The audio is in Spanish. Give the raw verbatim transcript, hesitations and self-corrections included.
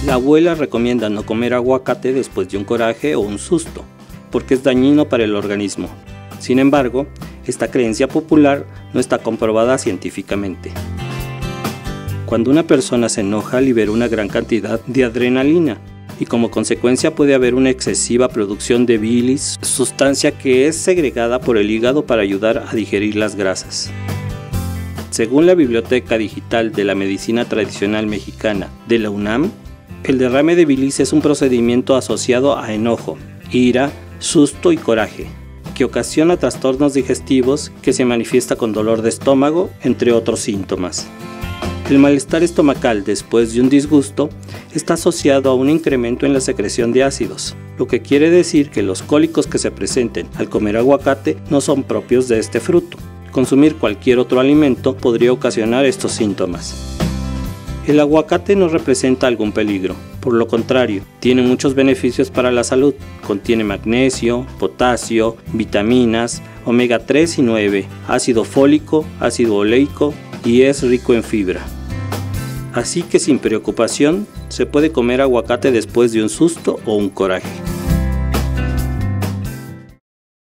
La abuela recomienda no comer aguacate después de un coraje o un susto, porque es dañino para el organismo. Sin embargo, esta creencia popular no está comprobada científicamente. Cuando una persona se enoja, libera una gran cantidad de adrenalina y como consecuencia puede haber una excesiva producción de bilis, sustancia que es segregada por el hígado para ayudar a digerir las grasas. Según la Biblioteca Digital de la Medicina Tradicional Mexicana de la UNAM, el derrame de bilis es un procedimiento asociado a enojo, ira, susto y coraje, que ocasiona trastornos digestivos que se manifiesta con dolor de estómago, entre otros síntomas. El malestar estomacal después de un disgusto está asociado a un incremento en la secreción de ácidos, lo que quiere decir que los cólicos que se presenten al comer aguacate no son propios de este fruto. Consumir cualquier otro alimento podría ocasionar estos síntomas. El aguacate no representa algún peligro, por lo contrario, tiene muchos beneficios para la salud. Contiene magnesio, potasio, vitaminas, omega tres y nueve, ácido fólico, ácido oleico y es rico en fibra. Así que sin preocupación, se puede comer aguacate después de un susto o un coraje.